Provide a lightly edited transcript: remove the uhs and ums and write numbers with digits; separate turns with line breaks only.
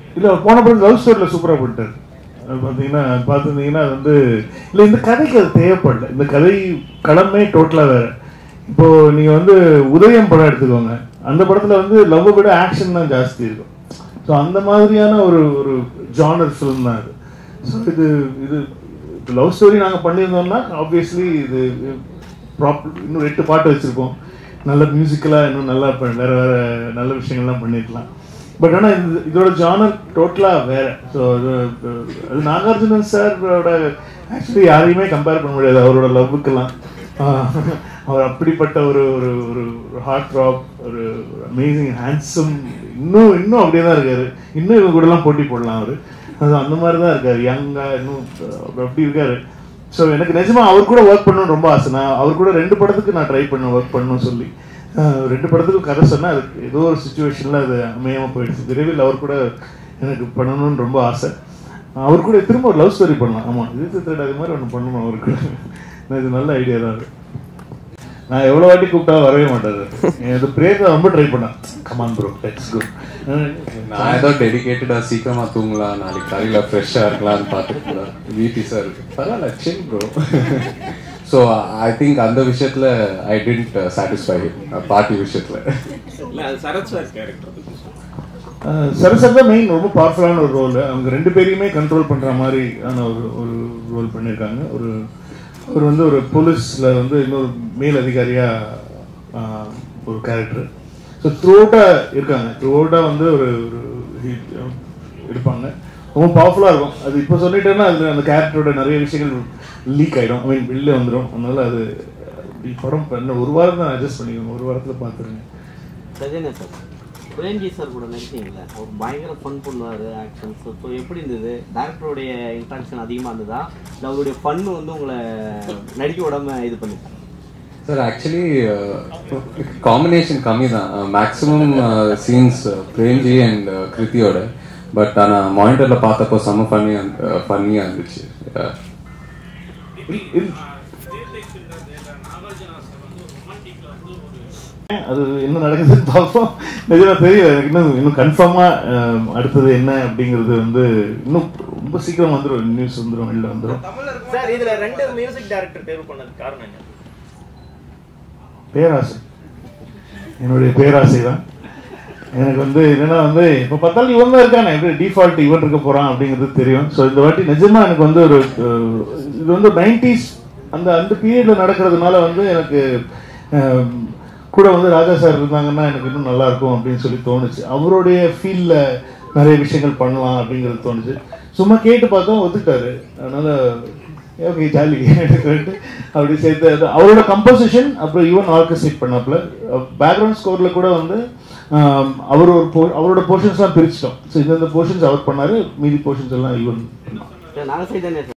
இல்லை போன படம் லவ் ஸ்டோரியில் சூப்பராக பண்ணிட்டார். பார்த்தீங்கன்னா பார்த்துருந்தீங்கன்னா அது வந்து இல்லை இந்த கதைக்கு அது தேவைப்படல. இந்த கதை களமே டோட்டலாக வேறு. இப்போது நீங்கள் வந்து உதயம் படம் எடுத்துக்கோங்க. அந்த படத்தில் வந்து லவ்வை விட ஆக்ஷன் தான் ஜாஸ்தி இருக்கும். ஸோ அந்த மாதிரியான ஒரு ஒரு ஜானர் ஃபிலிம் தான் அது. ஸோ இது லவ் ஸ்டோரி நாங்கள் பண்ணியிருந்தோம்னா ஆப்வியஸ்லி இது இன்னும் 8 பாட்டு வச்சுருப்போம். நல்ல மியூசிக்கலாக இன்னும் நல்லா வேறு வேறு நல்ல விஷயங்கள்லாம் பண்ணியிருக்கலாம். பட் ஆனால் இதோட ஜானர் டோட்டலாக வேறு. ஸோ அது நாகார்ஜுனன் சாரோட ஆக்சுவலி யாரையுமே கம்பேர் பண்ண முடியாது அவரோட லவ்வுக்கெல்லாம். அவர் அப்படிப்பட்ட ஒரு ஒரு ஒரு ஹார்ட் ராப், ஒரு அமேசிங் ஹேண்ட்ஸம், இன்னும் அப்படியே தான் இருக்காரு. இன்னும் இவங்க கூடலாம் போட்டி போடலாம் அவர். அது அந்த மாதிரி தான் இருக்காரு, யங்காக இன்னும் அப்படி இருக்காரு. ஸோ எனக்கு நிஜமாக அவர் கூட ஒர்க் பண்ணணும்னு ரொம்ப ஆசை. நான் அவர் கூட 2 படத்துக்கு நான் ட்ரை பண்ணேன் ஒர்க் பண்ணணும்னு சொல்லி. 2 படத்துக்கு கதை சொன்னால் அது ஏதோ ஒரு சுச்சுவேஷனில் அது அமையாமல் போயிடுச்சு. விரைவில் அவர் கூட எனக்கு பண்ணணும்னு ரொம்ப ஆசை. அவர் கூட திரும்ப ஒரு லவ் ஸ்டோரி பண்ணலாம். ஆமாம், இது அது மாதிரி ஒன்று பண்ணணும் அவர் கூட. இது நல்ல ஐடியா தான் அது. நான் எவ்வளோ வாட்டி கூப்பிட்டா வரவே மாட்டாரு. எனக்கு பிரேத ரொம்ப ட்ரை பண்ணேன். Come on bro, let's go.
நான் ஏதோ டெடிகேட்டடாக சீக்கிரமாக தூங்கலாம், நாளைக்கு காலையில் ஃப்ரெஷ்ஷாக இருக்கலாம்னு பார்த்துக்கலாம். வீட்டி சார் இருக்கு பரவாயில்ல, chill bro. So I think அந்த விஷயத்தில் ஐ டென்ட் சாட்டிஸ்ஃபை பார்ட்டி விஷயத்தில்.
சரத் சார் தான் மெயின், ரொம்ப பவர்ஃபுல்லான ஒரு ரோல். அவங்க 2 பேரையுமே கண்ட்ரோல் பண்ணுற மாதிரியான ஒரு ரோல் பண்ணியிருக்காங்க. அவர் வந்து ஒரு போலீஸில் வந்து இன்னொரு மேல் அதிகாரியாக ஒரு கேரக்டர். ஸோ த்ரூஅவுட்டாக இருக்காங்க. த்ரூஅவுட்டாக வந்து ஒரு இருப்பாங்க. ரொம்ப பவர்ஃபுல்லாக இருக்கும். அது இப்போ சொல்லிட்டேன்னா அது அந்த கேரக்டரோட நிறைய விஷயங்கள் லீக் ஆகிடும், ஐ மீன் வெளில வந்துடும். அதனால அது படம் பண்ண 1 வாரம் தான் அட்ஜஸ்ட் பண்ணிக்கோங்க. 1 வாரத்தில் பார்த்துருங்க.
சஜனா சார், பிரேம்ஜி சார் கூட நடிச்சிங்களா? ஒரு பயங்கர ஃபன் பண்ணுவார் ஆக்ஷன்ஸ். ஸோ எப்படி இருந்தது? டேரக்டருடைய இன்ட்ராக்ஷன் அதிகமாக இருந்ததா இல்லை அவருடைய ஃபன்னு வந்து உங்களை நடிக்க விடாமல் இது பண்ணிட்டாங்க?
சார் ஆக்சுவலி காம்பினேஷன் கம்மி தான். மேக்ஸிமம் சீன்ஸ் பிரேம்ஜி அண்ட் கிருத்தியோட. பட் ஆனால் மானிட்டரில் பார்த்தப்போ செம்ம ஃபன்னியாக இருந்துச்சு.
அது என்ன நடக்குதுன்னு பார்ப்போம். நிஜமா தெரியல எனக்கு. இன்னும் கன்ஃபார்மாக அடுத்தது என்ன அப்படிங்கிறது வந்து இன்னும் ரொம்ப சீக்கிரம் வந்துடும். நியூஸ் வந்துடும், வெளில வந்துடும்.
சார் இதுல 2 மியூசிக் டைரக்டர் தேர்வு பண்ணதுக்கு காரணம் என்ன?
பேராசை, என்னுடைய பேராசை தான். எனக்கு வந்து என்னன்னா வந்து இப்போ பார்த்தாலும் இவன் தான் இருக்கானே, எப்படி டிஃபால்ட் இவன் இருக்க போறான் அப்படிங்கிறது தெரியும். ஸோ இந்த வாட்டி நிஜமா எனக்கு வந்து ஒரு இது வந்து 90s அந்த பீரியட்ல நடக்கிறதுனால வந்து எனக்கு கூட வந்து ராஜா சார் இருந்தாங்கன்னா எனக்கு இன்னும் நல்லா இருக்கும் அப்படின்னு சொல்லி தோணுச்சு. அவருடைய ஃபீல்ட்ல நிறைய விஷயங்கள் பண்ணலாம் அப்படிங்கிறது தோணுச்சு. சும்மா கேட்டு பார்த்தோம், ஒத்துக்கிட்டாரு. அதனால ஓகே ஜாலி அப்படி சேர்த்து அவரோட கம்போசிஷன். அப்புறம் ஈவன் ஆர்கஸ்ட்ரேட் பண்ணாப்புல பேக்ரவுண்ட் ஸ்கோர்ல கூட வந்து அவரோட போர்ஷன்ஸ்லாம் பிரிச்சிட்டோம். ஸோ இந்த போர்ஷன்ஸ் அவர் பண்ணாரு, மீதி போர்ஷன்ஸ் எல்லாம் ஈவன்
நாகச்சைதன்யா